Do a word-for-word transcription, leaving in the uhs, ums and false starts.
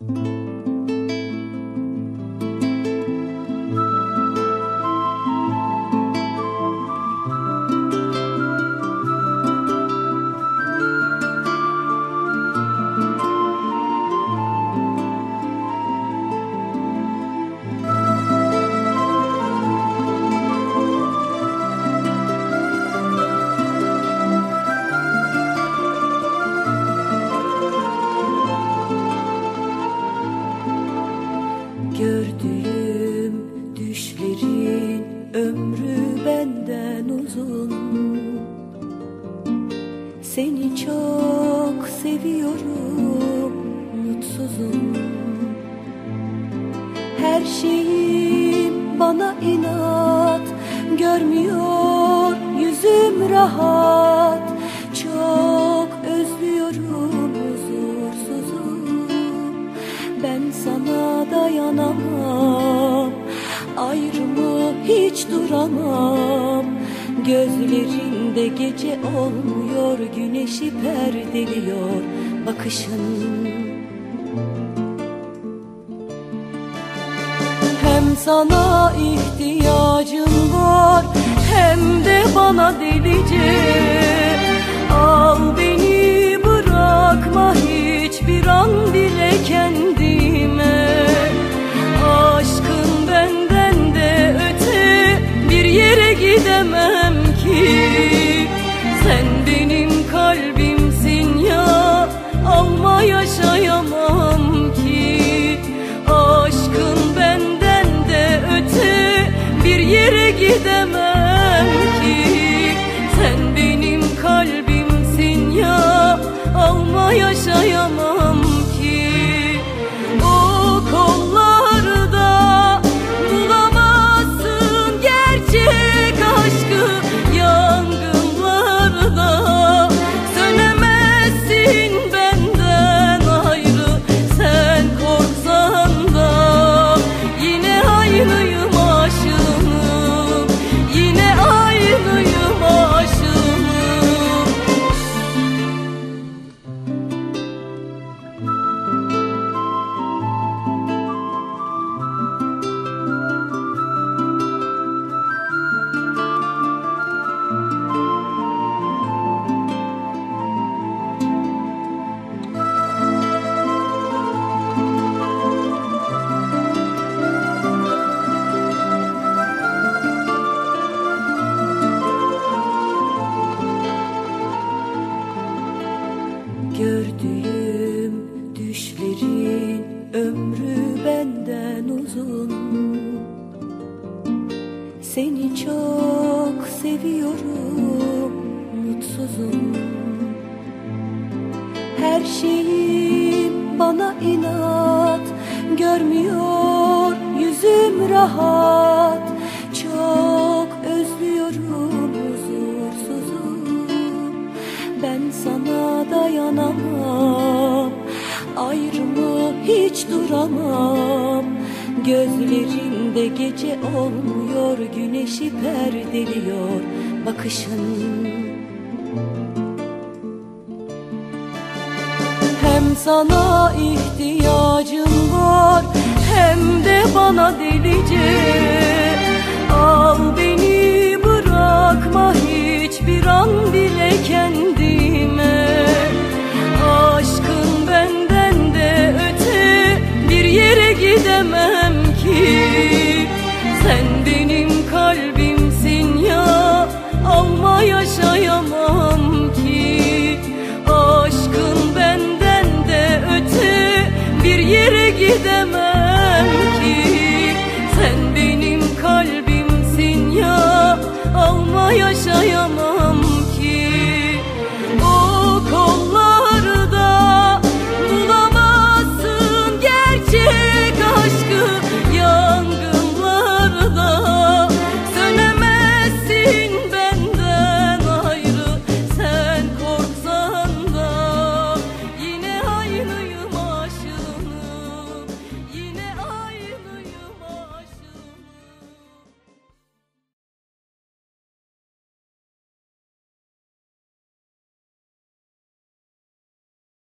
Gördüğüm düşlerin ömrü benden uzun. Seni çok seviyorum, mutsuzum. Her şeyim bana inat, görmüyor yüzüm rahat. Çok özlüyorum, huzursuzum. Ben sana dayanamam, ayrımı hiç duramam. Gözlerinde gece olmuyor, güneşi perdeliyor bakışın. Hem sana ihtiyacım var, hem de bana delice. Al beni, bırakma hiçbir an bile kendime. Aşkın benden de öte bir yere gidemem ki. Sen benim kalbimsin ya, alma yaşayamam ki. Aşkın benden de öte bir yere gidemem ki. Sen benim kalbimsin ya, alma yaşayamam ki. O kollarda bulamazsın gerçek aşkı, yangınlarda sönemezsin benden ayrı. Sen korksan da yine aynıyım aşığım, yine aynıyım aşığım. Gördüğüm düşlerin ömrü benden uzun. Seni çok seviyorum, mutsuzum. Her şeyim bana inat, görmüyor yüzüm rahat. Çok özlüyorum, huzursuzum. Ben sana dayanamam, ayrımı hiç duramam. Gözlerinde gece olmuyor, güneşi perdeliyor bakışın. Hem sana ihtiyacım var, hem de bana delice. Al beni, bırakma hiçbir an bile kendime. Aşkın benden de öte bir yere gidemem ki. Sen benim kalbimsin ya, alma yaşayamam ki. Aşkın benden de öte bir yere gidemem.